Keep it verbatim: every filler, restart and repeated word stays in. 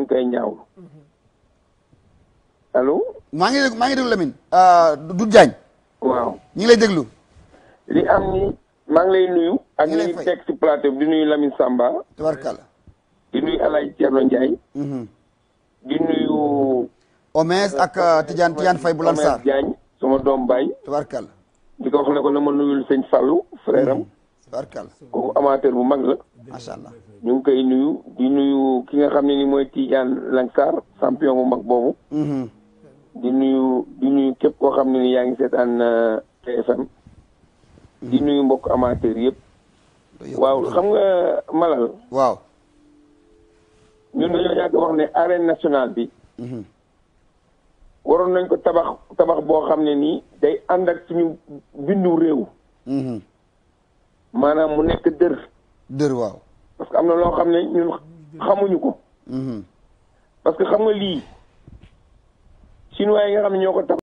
ngi koy ñaawlu allo. maa ngi maa ngi déglu Lamine. du Diagne. waaw ñu ngi lay déglu. li am ni maa ngi lay nuyu. ak ñi teg ci plateau bi di nuyu Lamine Samba. tabarkalla. di nuyu El Hadj Thierno Ndiaye. di nuyu. Omes ak Tidiane Tidiane Faye bu Lansar. Omes Diagne sama doom baay. tabarkalla. di ko wax ne ko na ma nuyul sëñ Fallou frère am. tabarkalla. kooku amateur bu mag la. macha allah. ñu ngi koy nuyu di nuyu ki nga xam ne ni mooy Tidiane Lansar champion bu mag boobu. di nuyu di nuyu képp koo xam ne ni yaa ngi seetaan T F M. di nuyu mbokk amateur yëpp. waaw xam nga Malal. waaw. ñun dañoo yàgg wax ne arène nationale bi. waroon nañ ko tabax tabax boo xam ne nii day ànd ak suñu bindu réew. maanaam mu nekk dër. dër waaw. parce que am na loo xam ne ñun xamuñu ko. parce que xam nga lii chinois yi nga xam ne ñoo ko tabax